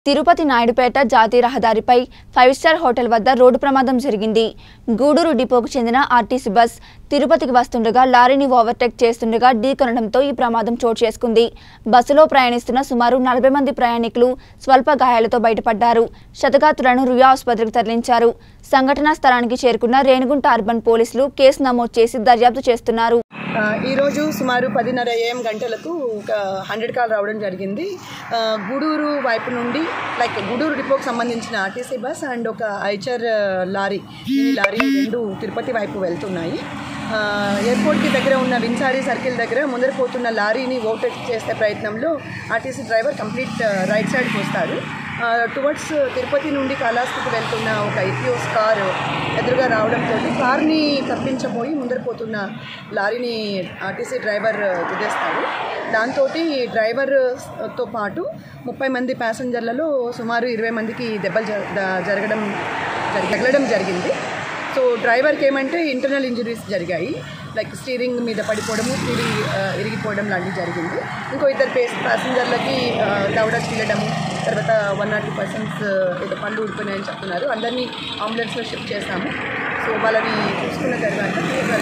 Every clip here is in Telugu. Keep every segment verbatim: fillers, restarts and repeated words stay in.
తిరుపతి నాయుడుపేట జాతీయ రహదారిపై ఫైవ్ స్టార్ హోటల్ వద్ద రోడ్డు ప్రమాదం జరిగింది. గూడూరు డిపోకు చెందిన ఆర్టీసీ బస్ తిరుపతికి వస్తుండగా లారీని ఓవర్టేక్ చేస్తుండగా ఢీకొనడంతో ఈ ప్రమాదం చోటు చేసుకుంది. బస్సులో ప్రయాణిస్తున్న సుమారు నలభై మంది ప్రయాణికులు స్వల్ప గాయాలతో బయటపడ్డారు. క్షతగాత్రులను రుయా ఆసుపత్రికి తరలించారు. సంఘటనా స్థలానికి చేరుకున్న రేణిగుంట అర్బన్ పోలీసులు కేసు నమోదు చేసి దర్యాప్తు చేస్తున్నారు. ఈరోజు సుమారు పదిన్నర ఏఎం గంటలకు ఒక హండ్రెడ్ కాల్ రావడం జరిగింది. గూడూరు వైపు నుండి లైక్ గూడూరు డిపోకి సంబంధించిన ఆర్టీసీ బస్ అండ్ ఒక ఐచర్ లారీ ఈ లారీ రెండు తిరుపతి వైపు వెళ్తున్నాయి. ఎయిర్పోర్ట్కి దగ్గర ఉన్న విన్సారీ సర్కిల్ దగ్గర ముందర పోతున్న లారీని ఓవర్టేక్ చేసే ప్రయత్నంలో ఆర్టీసీ డ్రైవర్ కంప్లీట్ రైట్ సైడ్కి వస్తారు. టువర్డ్స్ తిరుపతి నుండి కాళహస్తికి వెళ్తున్న ఒక ఇథియోస్ కార్ ఎదురుగా రావడంతో కార్ని తప్పించబోయి ముందర పోతున్న లారీని ఆర్టీసీ డ్రైవర్ గుద్దేస్తాడు. దాంతో డ్రైవర్తో పాటు ముప్పై మంది ప్యాసింజర్లలో సుమారు ఇరవై మందికి దెబ్బలు జరగడం తగలడం జరిగింది. సో డ్రైవర్కి ఏమంటే ఇంటర్నల్ ఇంజరీస్ జరిగాయి, లైక్ స్టీరింగ్ మీద పడిపోవడము, స్టీరింగ్ ఇరిగిపోవడం లాంటివి జరిగింది. ఇంకో ఇద్దరు పేస్ ప్యాసింజర్లకి దవడ చీలడము, తర్వాత వన్ ఆర్ టూ పర్సన్స్ ఏదో పళ్ళు ఊడిపోయినాయని చెప్తున్నారు. అందరినీ అంబులెన్స్లో షిఫ్ట్ చేశాము. సో వాళ్ళని చూసుకున్న తర్వాత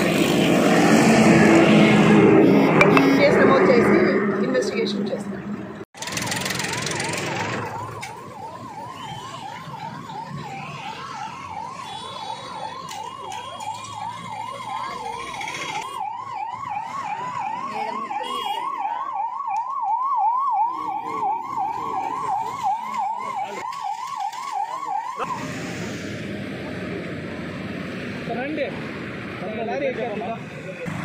కేసు నమోదు చేసి ఇన్వెస్టిగేషన్ చేస్తాం. రండి